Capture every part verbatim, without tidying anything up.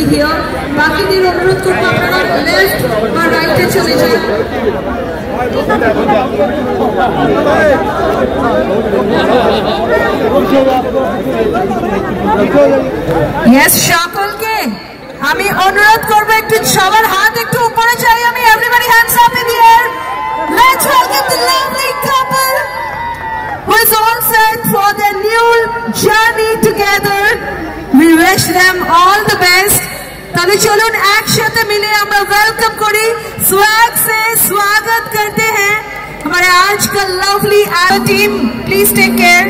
be here. বাকিদের অনুরোধ করব আপনারা লেফট বা রাইটে চলে যান। Yes, সকলকে আমি অনুরোধ করব একটু সবার হাত একটু উপরে চাই আমি। Everybody hands up in the air. Let's welcome the lovely couple who is all set for their new journey together. We wish them all the best. तभी चलो एकसाथे मिले আমরা वेलकम करी, स्वैग से स्वागत करते हैं हमारे आज का lovely team. Please take care.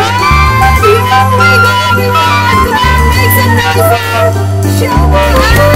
Show me